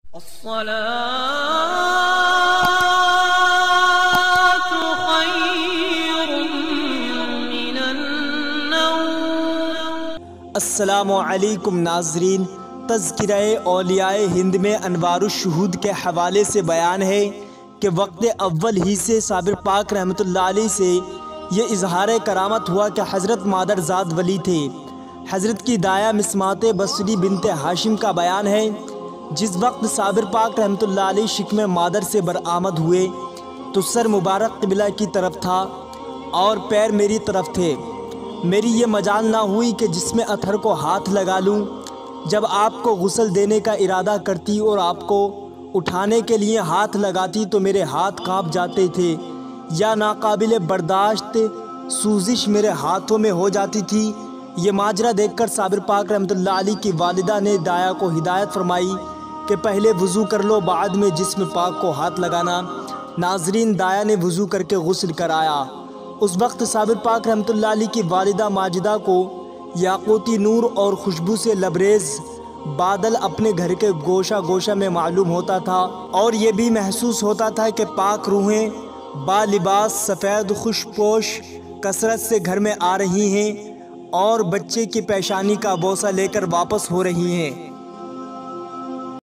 अस्सलामु अलैकुम नाज़रीन, तज़किरा-ए औलियाए हिंद में अनवारुश्शुहूद के हवाले से बयान है कि वक्त अव्वल ही से साबिर पाक रहमतुल्लाह अलैह से ये इजहार करामत हुआ कि हज़रत मादरज़ाद वली थे। हज़रत की दाया मिस्मात बसरी बिनते हाशिम का बयान है, जिस वक्त साबिर पाक रहमतुल्लाह अलैह शिकम मादर से बरामद हुए तो सर मुबारक क़िबला की तरफ था और पैर मेरी तरफ थे। मेरी ये मजाल ना हुई कि जिसमें अथर को हाथ लगा लूँ। जब आपको गुस्ल देने का इरादा करती और आपको उठाने के लिए हाथ लगाती तो मेरे हाथ काँप जाते थे या नाकाबिल बर्दाश्त सूजिश मेरे हाथों में हो जाती थी। ये माजरा देखकर साबिर पाक रहमतुल्लाह अलैह की वालिदा ने दाया को हिदायत फरमाई कि पहले वज़ू कर लो, बाद में जिस्म पाक को हाथ लगाना। नाजरीन, दाया ने वज़ू करके गुस्ल कराया। उस वक्त साबिर पाक रहमतुल्लाह अलैह की वालिदा माजिदा को याकूती नूर और खुशबू से लबरेज़ बादल अपने घर के गोशा गोशा में मालूम होता था और ये भी महसूस होता था कि पाक रूहें बालिबास सफ़ेद खुशपोश कसरत से घर में आ रही हैं और बच्चे की पेशानी का बोसा लेकर वापस हो रही हैं।